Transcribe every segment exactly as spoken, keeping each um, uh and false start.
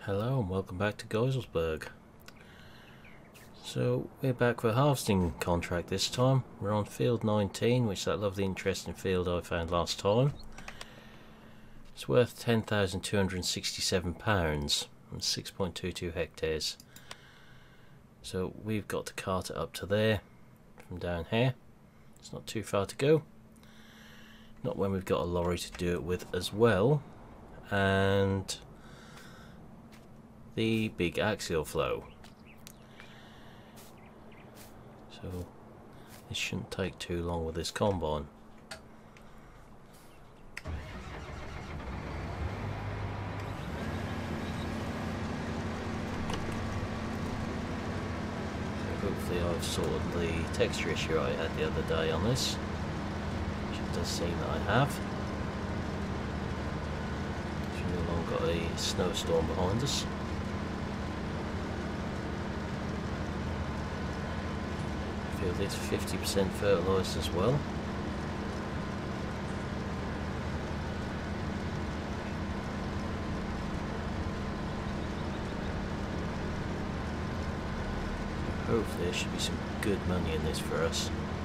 Hello and welcome back to Geiselsberg. So we're back for a harvesting contract this time. We're on field nineteen, which is that lovely interesting field I found last time. It's worth ten thousand two hundred sixty-seven pounds and six point two two hectares. So we've got to cart it up to there from down here. It's not too far to go. Not when we've got a lorry to do it with as well. And the big axial flow. So this shouldn't take too long with this combine. So hopefully I've sorted the texture issue I had the other day on this, which it does seem that I have. We've no longer got a snowstorm behind us. Field is fifty percent fertilised as well. Hopefully there should be some good money in this for us.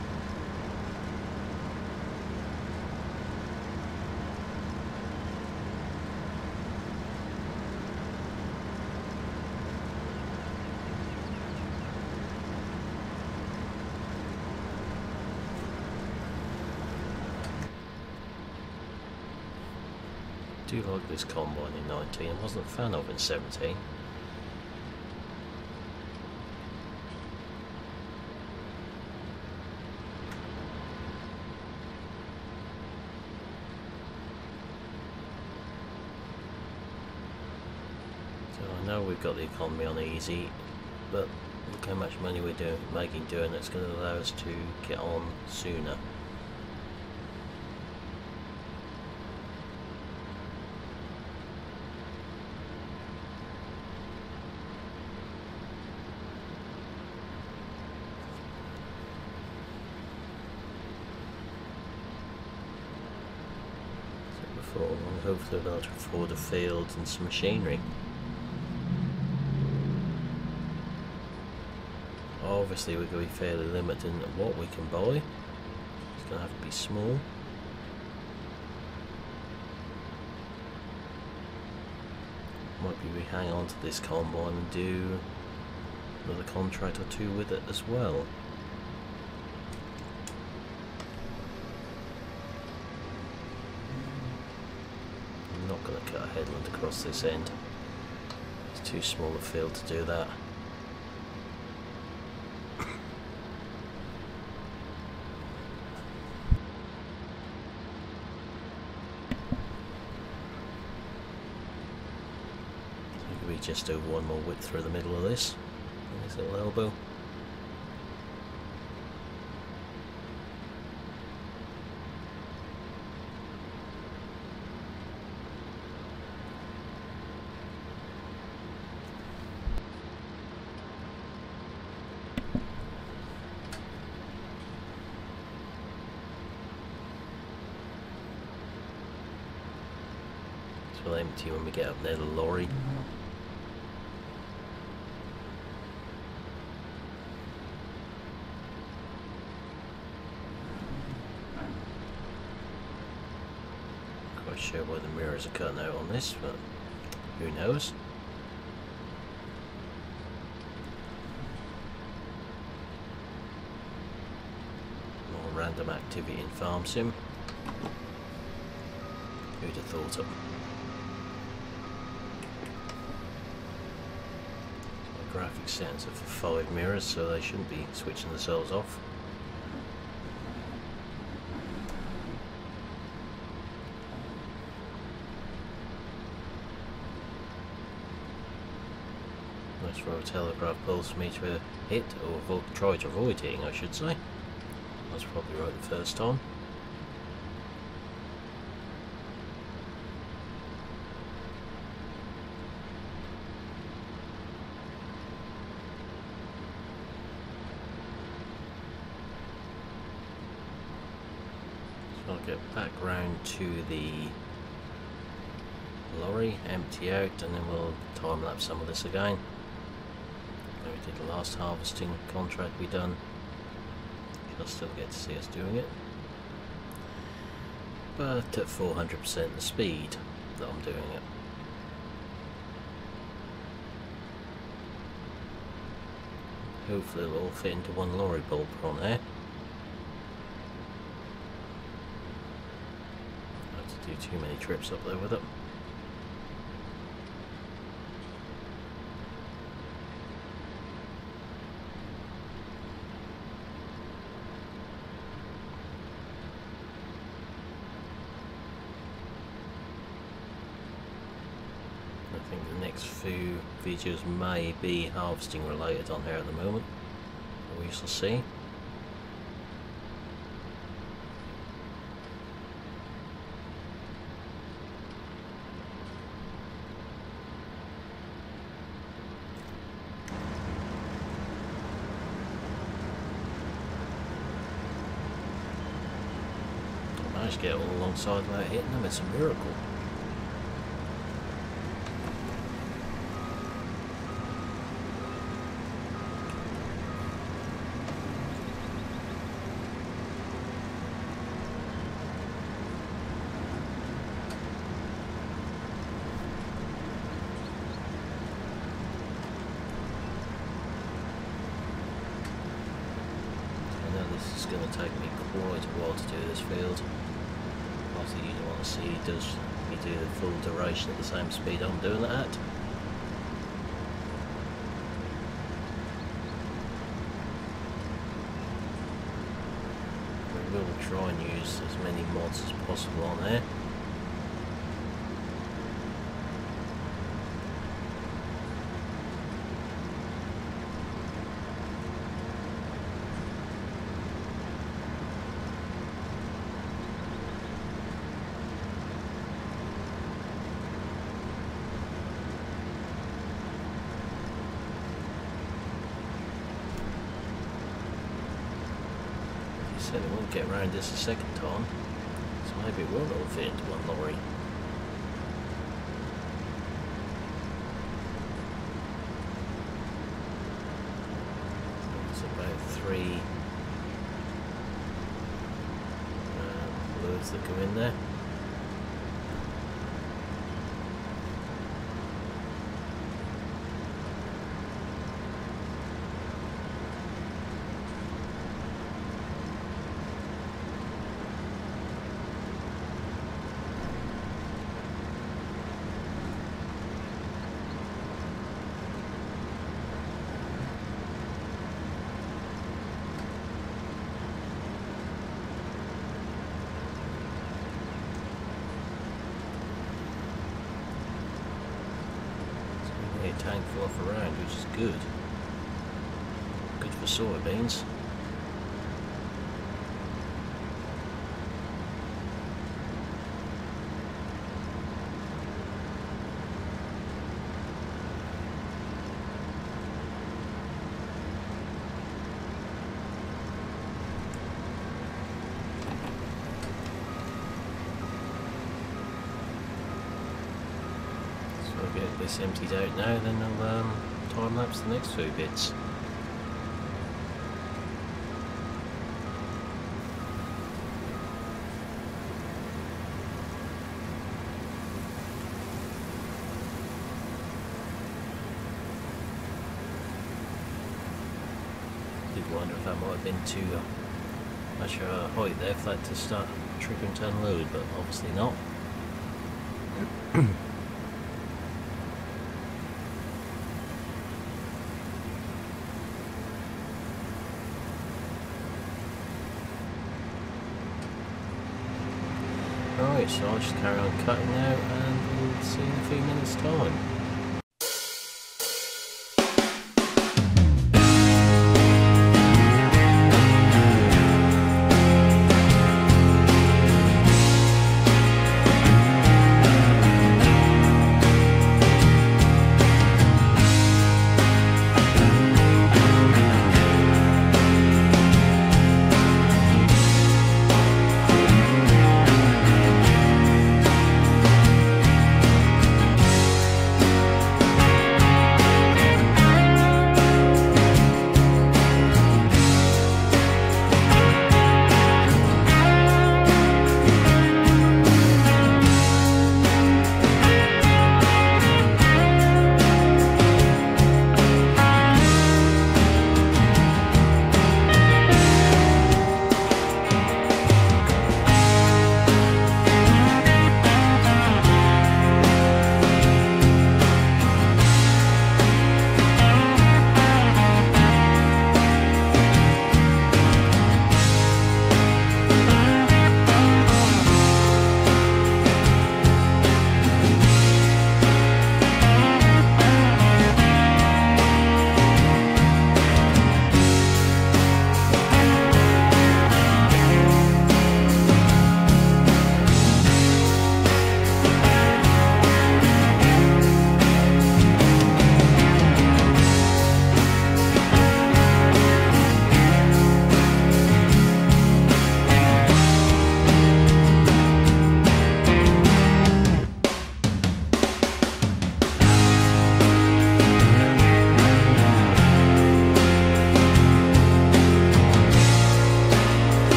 I do like this combine in nineteen, I wasn't a fan of in seventeen. So I know we've got the economy on easy, but look how much money we're doing, making doing that's going to allow us to get on sooner. And hopefully we'll be able to afford a field and some machinery. Obviously we're going to be fairly limited in what we can buy. It's going to have to be small. Might be we hang on to this combine and do another contract or two with it as well. I'm not going to cut a headland across this end. It's too small a field to do that. So we could be just over one more width through the middle of this, this little elbow. We'll empty when we get up near the lorry. Not quite sure why the mirrors are cutting out on this, but who knows? More random activity in Farm Sim. Who'd have thought it? Graphic settings are for five mirrors, so they shouldn't be switching themselves off. Nice for a telegraph poles for me to hit, or try to avoid hitting, I should say. I was probably right the first time. I'll get back round to the lorry, empty out, and then we'll time lapse some of this again. We did the last harvesting contract we done. You'll still get to see us doing it, but at four hundred percent the speed that I'm doing it. Hopefully it'll all fit into one lorry bulb on there. Not have to do too many trips up there with it. I think the next few videos may be harvesting related on here at the moment. We shall see. I managed to get all alongside without hitting them. It's a miracle. It's going to take me quite a while to do this field. Obviously you don't want to see does he do the full duration at the same speed I'm doing it at. We will try and use as many mods as possible on there. Said it won't get around this a second time, so maybe it will all fit into one lorry. It's about three um, loads that go in there. Tank full off around, which is good. Good for soybeans. I'll get this emptied out now, then I'll um, time lapse the next few bits. Did wonder if that might have been too much uh, height there for that to start tripping to unload, but obviously not. Right, so I'll just carry on cutting now and we'll see in a few minutes time.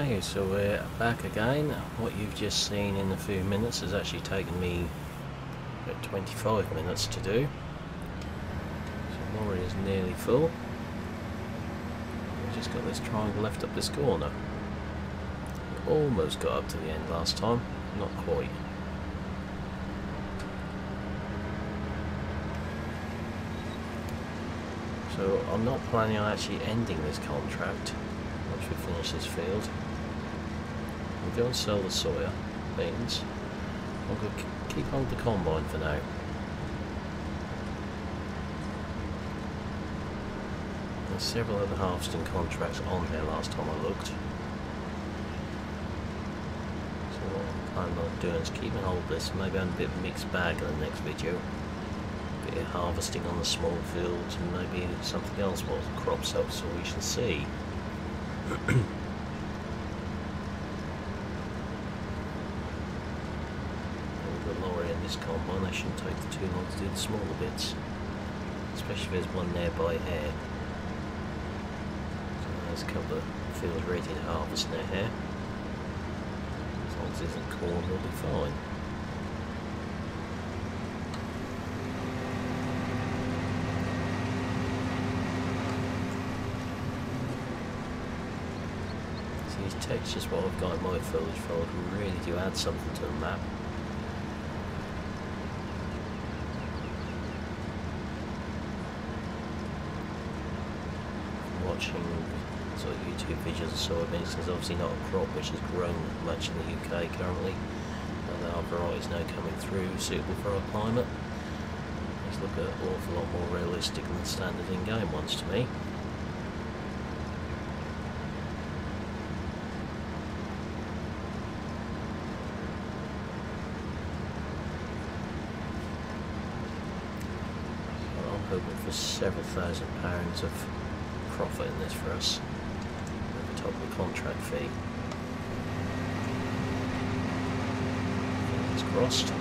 Okay, so we're back again. What you've just seen in a few minutes has actually taken me about twenty-five minutes to do. So the lorry is nearly full. We've just got this triangle left up this corner. Almost got up to the end last time, not quite. So I'm not planning on actually ending this contract once we finish this field. We'll go and sell the soya beans. I'm going to keep hold of the combine for now. There's several other harvesting contracts on here last time I looked. So what I'm planning on doing is keeping hold of this, maybe have a bit of a mixed bag in the next video. A bit of harvesting on the small fields and maybe something else what crops up, so we shall see. The lorry and this combine, they shouldn't take too long to do the smaller bits, especially if there's one nearby here. So there's a couple of fields ready to harvest near here. As long as it isn't corn, we'll be fine. These textures, what I've got in my foliage folder, really do add something to the map. From watching sort of YouTube videos and soybeans, there's obviously not a crop which has grown much in the U K currently. And there are varieties now coming through suitable for our climate. These look an awful lot more realistic than the standard in-game ones to me. Hoping for several thousand pounds of profit in this for us at the top of the contract fee. Fingers crossed.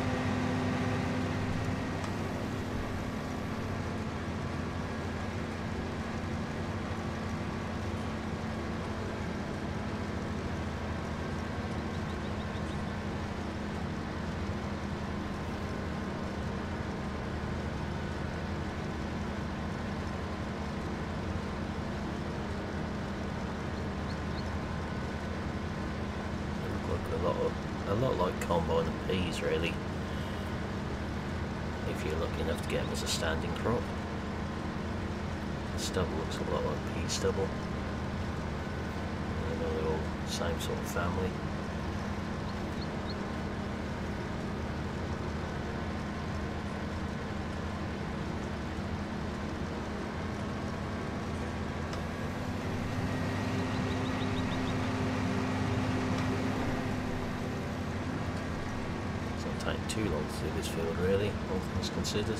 A lot, of, a lot like combine and peas really, if you're lucky enough to get them as a standing crop. The stubble looks a lot like pea stubble. You know, they're all the same sort of family. Take too long to do this field really, all things considered.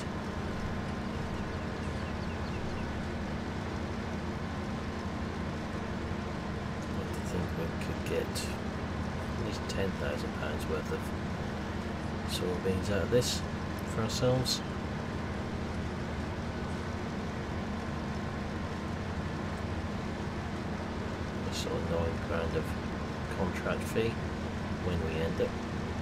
I think we could get at least ten thousand pounds worth of soybeans out of this for ourselves. A sort of nine grand of contract fee when we end it.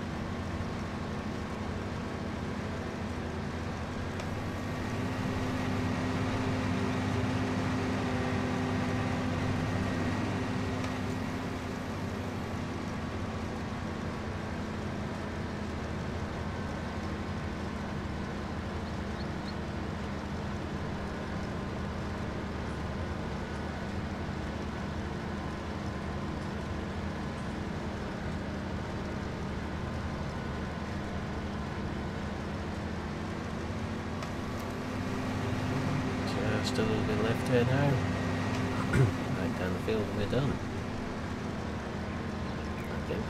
Still a little bit left here now. Right down the field and we're done, I think.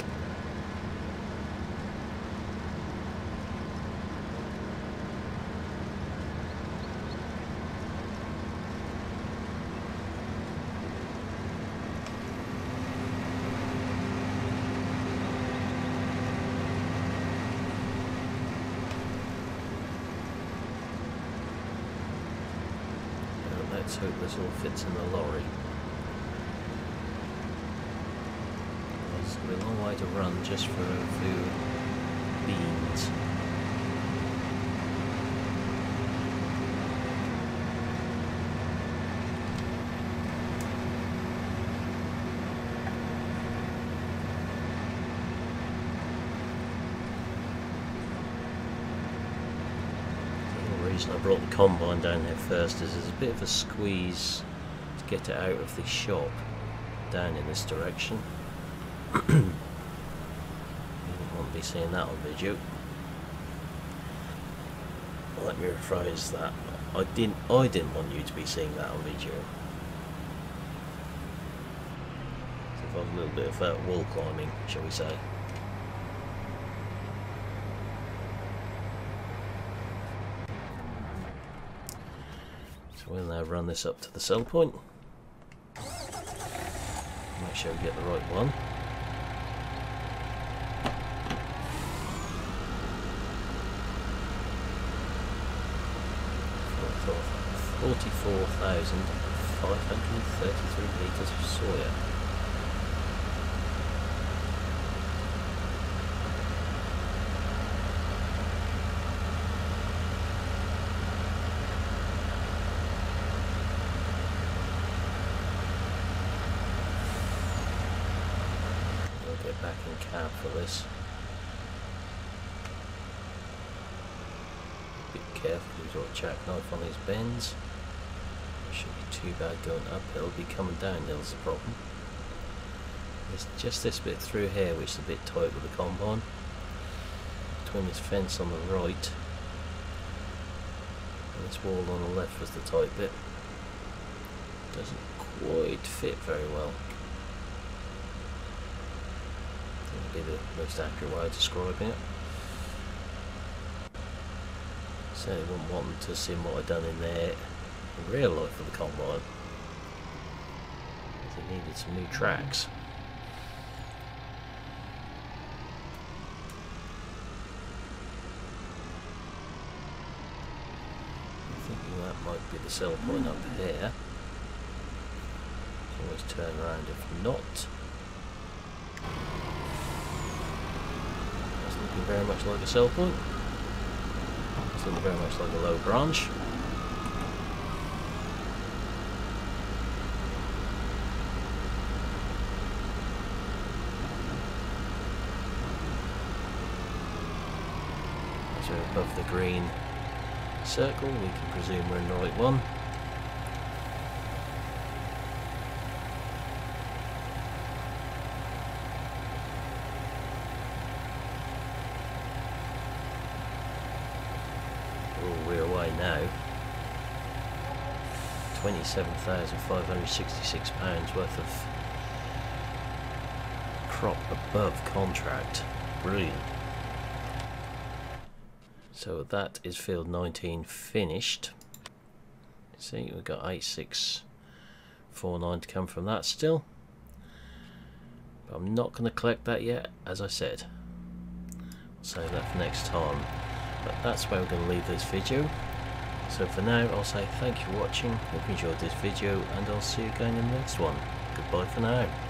Let's hope this all fits in the lorry. run just for a few beans. The reason I brought the combine down here first is there's a bit of a squeeze to get it out of the shop down in this direction. You don't want to be seeing that on video. Let me rephrase that. I didn't I didn't want you to be seeing that on video. So if I was a little bit of uh, wall climbing, shall we say. So we'll now run this up to the sell point. Make sure we get the right one. forty-four thousand five hundred thirty-three litres of soya. We'll get back in cab for this. Be careful, use your jackknife on these bends. Shouldn't be too bad going uphill, be coming downhill's the problem. There's just this bit through here which is a bit tight with the combine. Between this fence on the right and this wall on the left was the tight bit. Doesn't quite fit very well. That would be the most accurate way of describing it. Certainly wouldn't want them to see what I've done in there in real life with the combine. They needed some new tracks. I'm thinking that might be the sell point up here. Always turn around if not. That's looking very much like a sell point. It's looking very much like a low branch. So above the green circle, we can presume we're in the right one. Oh, we're away now. twenty-seven thousand five hundred sixty-six pounds worth of crop above contract. Brilliant. So that is field nineteen finished. See, we've got eight six four nine to come from that still. But I'm not going to collect that yet, as I said. I'll save that for next time. But that's where we're going to leave this video. So for now, I'll say thank you for watching. Hope you enjoyed this video, and I'll see you again in the next one. Goodbye for now.